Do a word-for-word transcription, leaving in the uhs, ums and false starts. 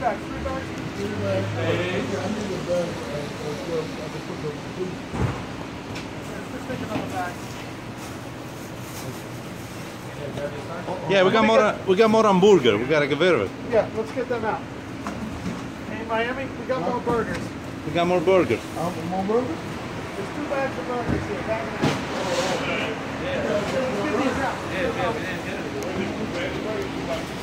bags? Three bags? Three bags. Hey. I need a bag. I can put the food. Let's take another bag. Yeah, we got more. We got more hamburger. We gotta get rid of it. Yeah, let's get them out. In Miami, we got more burgers. We got more burgers. Um, more burgers? There's two bags of burgers here. Bag and a half. Yeah. Let's get these out. Yeah, yeah, we didn't get it.